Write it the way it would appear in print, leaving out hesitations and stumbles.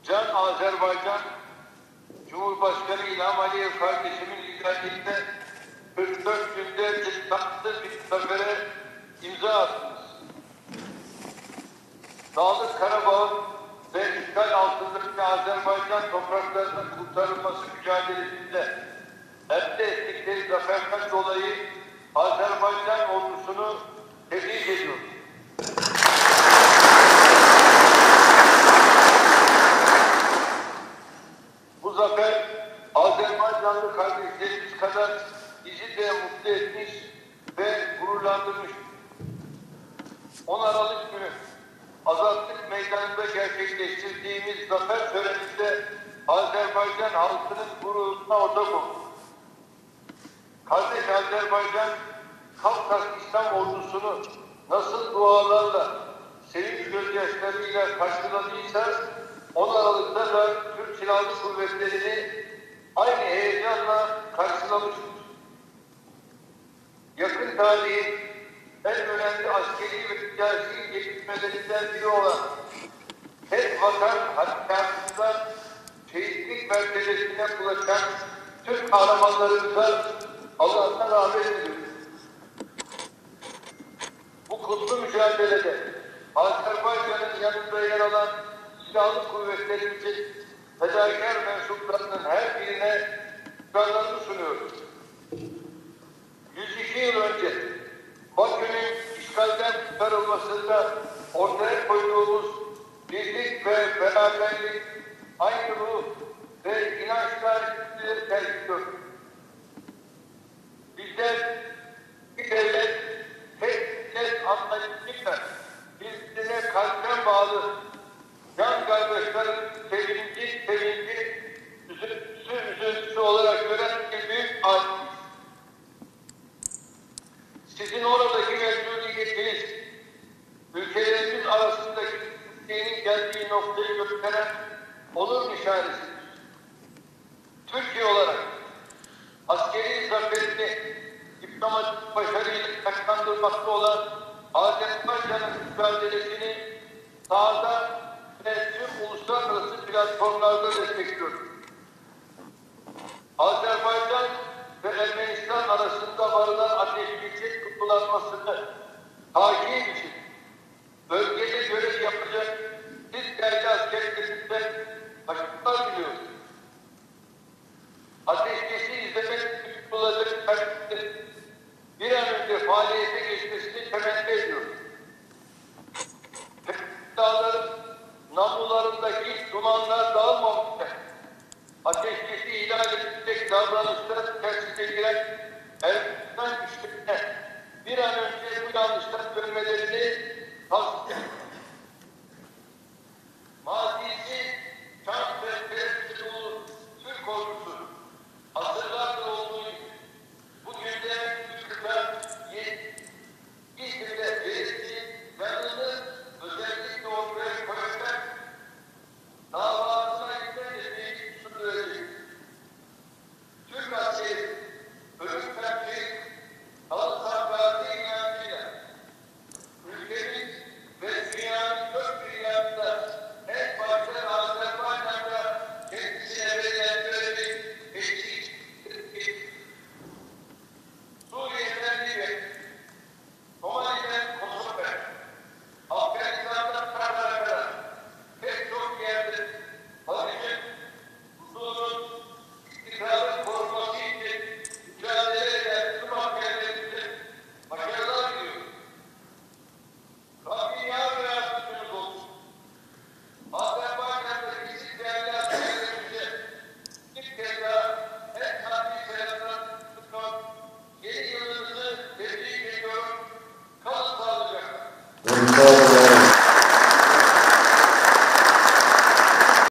Can Azerbaycan Cumhurbaşkanı İlham Aliyev kardeşimin liderliğinde 44 günde tatlı bir zafere imza attınız. Dağlık Karabağ'ın ve işgal altındaki Azerbaycan topraklarının kurtarılması mücadelesinde elde ettikleri zaferden dolayı Azerbaycan ordusunu tebrik ediyorum. Bu zafer Azerbaycanlı kardeşlerimiz kadar bizi de mutlu etmiş ve gururlandırmış. 10 Aralık günü Azadlık Meydanı'nda gerçekleştirdiğimiz zafer töreninde Azerbaycan halkının gururuna ortak olduk. Kardeş Azerbaycan, Kafkas İslam ordusunu nasıl dualarla, sevinç gözyaşlarıyla karşıladıysa 10 Aralık'ta da Türk Silahlı Kuvvetleri'ni aynı heyecanla karşılamıştır. Yakın tarihin en önemli askeri ve siyasi gelişmelerinden biri olan tek vatan harekatında şehitlik mertebesine ulaşan Türk kahramanlarımıza Allah'tan rahmet diliyoruz. Bu kutlu mücadelede Azerbaycan'ın yanında yer alan silahlı kuvvetlerimizin fedakar mensuplarının her birine şükranlarını sunuyoruz. 102 yıl önce Bakü'nün işgalden kurtarılmasında ortaya koyduğumuz birlik ve beraberlik, aynı ruh ve inançlar tercih ediyoruz. Bizler bir devlet, tek millet anlayışıyla birbirine kalpten bağlı can kardeşlerin sevinci, üzüntüsü olarak gören bir büyük ailemiz. Sizin oradaki mevcudiyetiniz, ülkelerimiz arasındaki Türkiye'nin geldiği noktayı gösteren onur nişanesidir. Türkiye olarak askeri zaferini diplomatik başarıyla taşlandırmakta olan Azerbaycan'ın mücadelesini sahada ve tüm uluslararası platformlarda destekliyoruz. Azerbaycan ve Ermenistan arasında varılan ateşkesin kutlanmasını takip için bölgede görev yapacak siz değerli askerlerimizden başarılar diliyoruz. Ateşkesi izlemek tutulacak takdirde bir an önce faaliyete geçmesini temenni ediyoruz. Dağların namlularındaki dumanlar dağılmamıştır. Ateşkesi ilan edilecek davranışlar içerisine giren Ermenistan güçlerine bir an önce bu yanlıştan dönmelerini